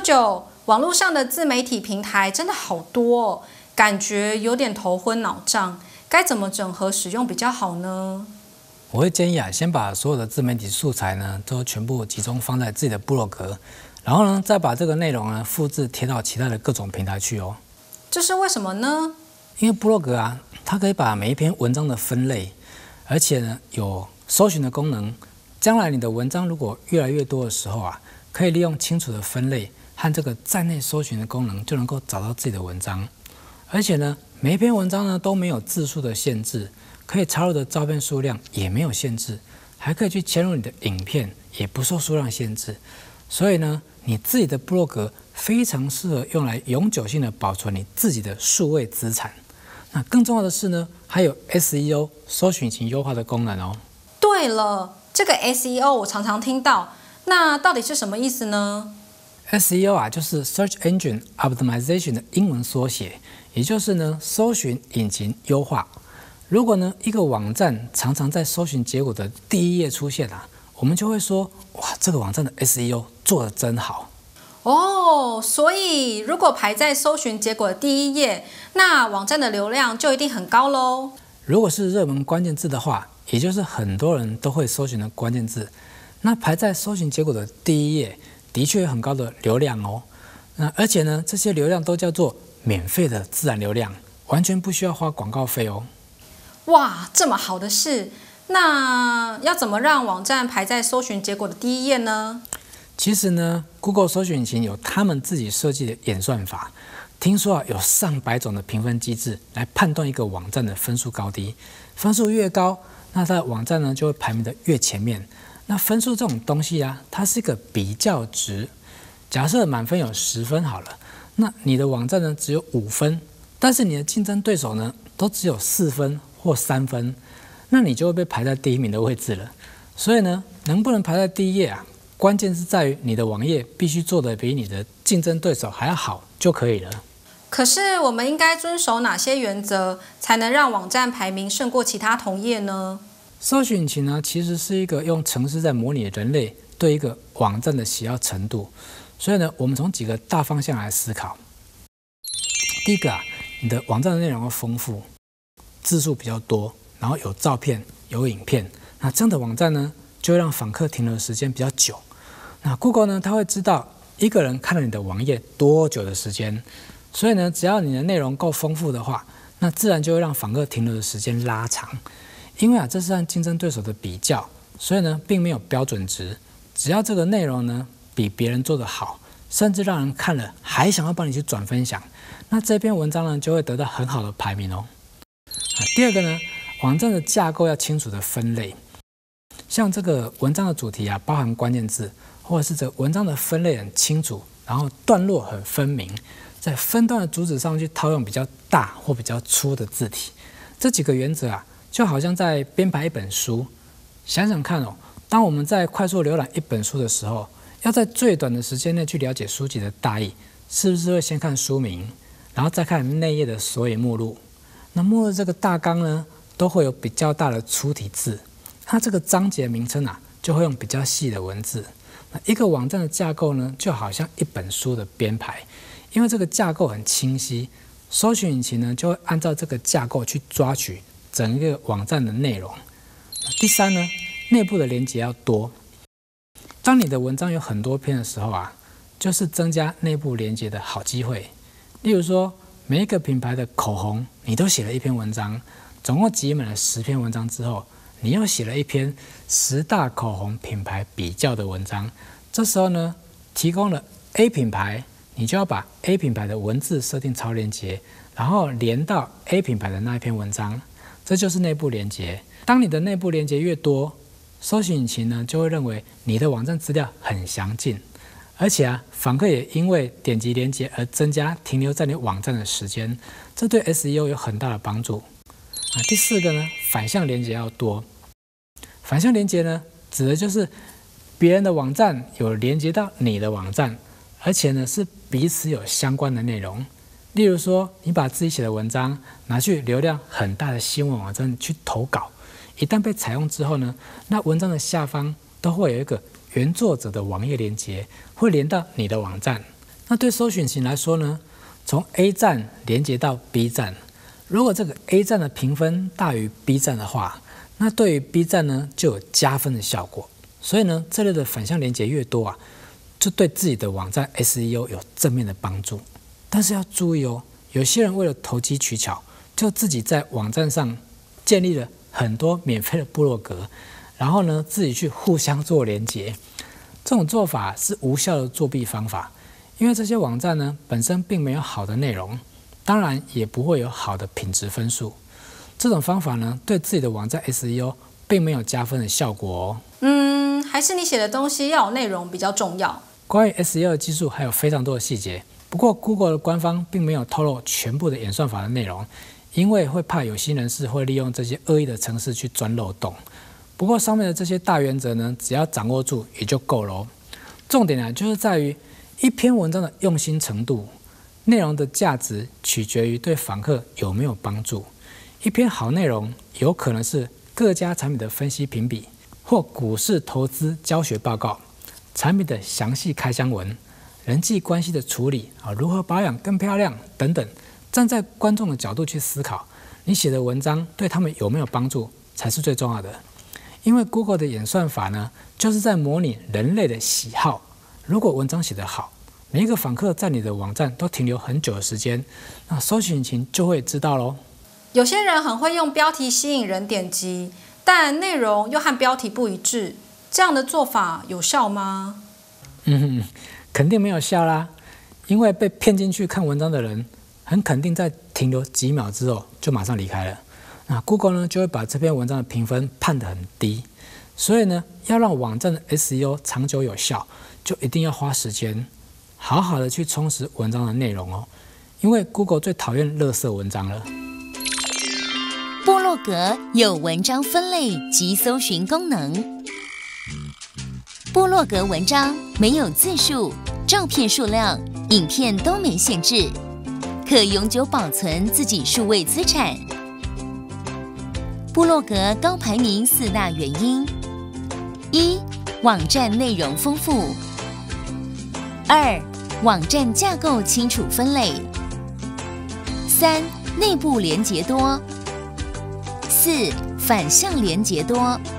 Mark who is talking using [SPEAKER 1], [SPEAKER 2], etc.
[SPEAKER 1] 九，网络上的自媒体平台真的好多哦，感觉有点头昏脑胀，该怎么整合使用比较好呢？
[SPEAKER 2] 我会建议先把所有的自媒体素材呢都全部集中放在自己的部落格，然后呢再把这个内容呢复制贴到其他的各种平台去哦。
[SPEAKER 1] 这是为什么呢？
[SPEAKER 2] 因为部落格它可以把每一篇文章的分类，而且呢有搜寻的功能。将来你的文章如果越来越多的时候可以利用清楚的分类和这个在内搜寻的功能，就能够找到自己的文章。而且呢，每一篇文章呢都没有字数的限制，可以插入的照片数量也没有限制，还可以去嵌入你的影片，也不受数量限制。所以呢，你自己的部落格非常适合用来永久性的保存你自己的数位资产。那更重要的是呢，还有 SEO 搜寻引擎优化的功能哦。
[SPEAKER 1] 对了，这个 SEO 我常常听到，那到底是什么意思呢？
[SPEAKER 2] SEO 就是 Search Engine Optimization 的英文缩写，也就是呢搜寻引擎优化。如果呢一个网站常常在搜寻结果的第一页出现我们就会说，哇，这个网站的 SEO 做得真好。
[SPEAKER 1] 哦，所以如果排在搜寻结果的第一页，那网站的流量就一定很高咯。
[SPEAKER 2] 如果是热门关键字的话，也就是很多人都会搜寻的关键字，那排在搜寻结果的第一页的确有很高的流量哦。那而且呢，这些流量都叫做免费的自然流量，完全不需要花广告费哦。
[SPEAKER 1] 哇，这么好的事，那要怎么让网站排在搜寻结果的第一页呢？
[SPEAKER 2] 其实呢 ，Google 搜寻引擎有他们自己设计的演算法，听说有上百种的评分机制来判断一个网站的分数高低。分数越高，那它的网站呢就会排名的越前面。那分数这种东西它是一个比较值。假设满分有10分好了，那你的网站呢只有5分，但是你的竞争对手呢都只有4分或3分，那你就会被排在第一名的位置了。所以呢，能不能排在第一页关键是在于你的网页必须做得比你的竞争对手还要好就可以了。
[SPEAKER 1] 可是我们应该遵守哪些原则，才能让网站排名胜过其他同业呢？
[SPEAKER 2] 搜寻引擎其实是一个用程式在模拟人类对一个网站的喜好程度。所以呢，我们从几个大方向来思考。第一个你的网站的内容要丰富，字数比较多，然后有照片有影片，那这样的网站呢就会让访客停留的时间比较久。那 Google 呢，它会知道一个人看了你的网页多久的时间，所以呢，只要你的内容够丰富的话，那自然就会让访客停留的时间拉长。因为这是和竞争对手的比较，所以呢，并没有标准值。只要这个内容呢比别人做得好，甚至让人看了还想要帮你去转分享，那这篇文章呢就会得到很好的排名哦。第二个呢，网站的架构要清楚的分类。像这个文章的主题包含关键字，或者是这个文章的分类很清楚，然后段落很分明，在分段的主旨上去套用比较大或比较粗的字体。这几个原则就好像在编排一本书。想想看当我们在快速浏览一本书的时候，要在最短的时间内去了解书籍的大意，是不是会先看书名，然后再看内页的索引目录？那目录这个大纲呢，都会有比较大的粗体字。它这个章节名称就会用比较细的文字。那一个网站的架构呢，就好像一本书的编排，因为这个架构很清晰，搜寻引擎呢就会按照这个架构去抓取整个网站的内容。第三呢，内部的连结要多。当你的文章有很多篇的时候就是增加内部连结的好机会。例如说，每一个品牌的口红你都写了一篇文章，总共集满了10篇文章之后，你又写了一篇10大口红品牌比较的文章。这时候呢，提供了 A 品牌，你就要把 A 品牌的文字设定超连结，然后连到 A 品牌的那一篇文章，这就是内部连结。当你的内部连结越多，搜寻引擎呢就会认为你的网站资料很详尽，而且访客也因为点击连结而增加停留在你网站的时间，这对 SEO 有很大的帮助。第四个呢，反向连结要多。反向连结呢，指的就是别人的网站有连接到你的网站，而且呢是彼此有相关的内容。例如说，你把自己写的文章拿去流量很大的新闻网站去投稿，一旦被采用之后呢，那文章的下方都会有一个原作者的网页连结，会连到你的网站。 那对搜寻引擎来说呢，从 A 站连接到 B 站，如果这个 A 站的评分大于 B 站的话，那对于 B 站呢就有加分的效果。所以呢，这类的反向连接越多啊，就对自己的网站 SEO 有正面的帮助。但是要注意哦，有些人为了投机取巧，就自己在网站上建立了很多免费的部落格，然后呢自己去互相做连接。这种做法是无效的作弊方法，因为这些网站呢本身并没有好的内容，当然也不会有好的品质分数。这种方法呢对自己的网站 SEO 并没有加分的效果哦。
[SPEAKER 1] 还是你写的东西要有内容比较重要。
[SPEAKER 2] 关于 SEO 的技术还有非常多的细节，不过 Google 的官方并没有透露全部的演算法的内容，因为会怕有心人士会利用这些恶意的程式去钻漏洞。不过上面的这些大原则呢，只要掌握住也就够了哦。重点呢，就是在于一篇文章的用心程度，内容的价值取决于对访客有没有帮助。一篇好内容有可能是各家产品的分析评比，或股市投资教学报告，产品的详细开箱文，人际关系的处理如何保养更漂亮等等。站在观众的角度去思考，你写的文章对他们有没有帮助才是最重要的。因为 Google 的演算法呢，就是在模拟人类的喜好。如果文章写得好，每一个访客在你的网站都停留很久的时间，那搜寻引擎就会知道咯。
[SPEAKER 1] 有些人很会用标题吸引人点击，但内容又和标题不一致，这样的做法有效吗？
[SPEAKER 2] 肯定没有效啦，因为被骗进去看文章的人，很肯定在停留几秒之后就马上离开了。那 Google 呢就会把这篇文章的评分判得很低，所以呢，要让网站的 SEO 长久有效，就一定要花时间，好好的去充实文章的内容哦。因为 Google 最讨厌垃圾文章了。
[SPEAKER 3] 部落格有文章分类及搜寻功能。部落格文章没有字数、照片数量、影片都没限制，可永久保存自己数位资产。部落格高排名4大原因：1. 网站内容丰富； 2. 网站架构清楚分类； 3. 内部连结多； 4. 反向连结多。